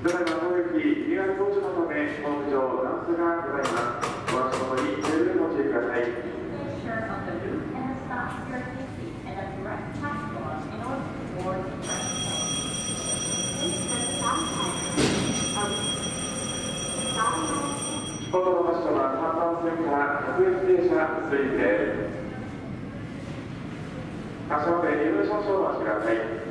ただいま当駅2月工事のためホーム上段差がございます。お足元に十分ご注意ください。今度の場所は3番線から各駅停車続いて足元で入場少々お待ちください。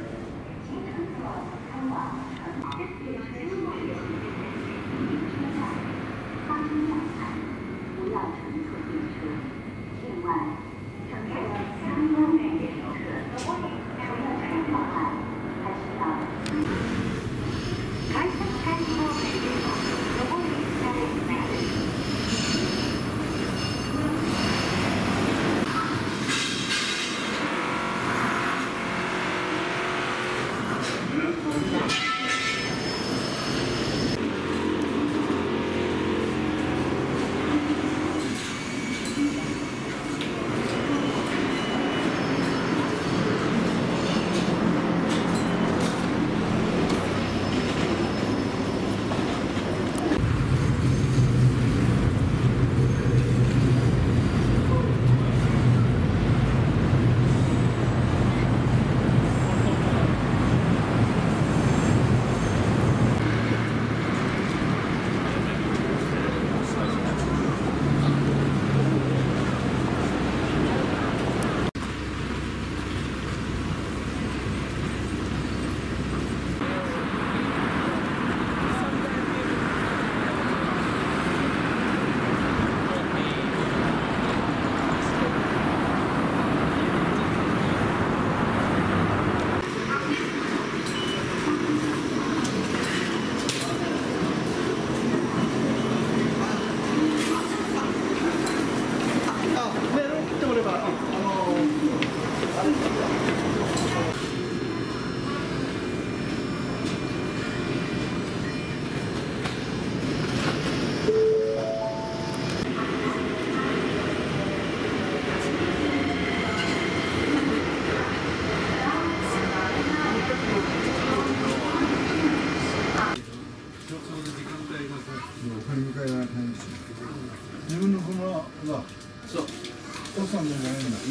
自分の車がそうおっさんのじゃないんだ。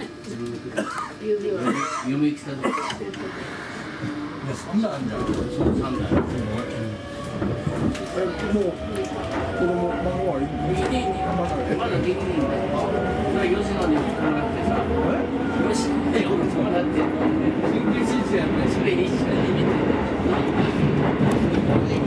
嫁行きたとこ。 3台あんじゃん。 そう3台。 もう子供孫はいる？ まだできないんだよ。吉野にもらってさ。吉野にもらって。緊急手術やったらそれ一緒に見て。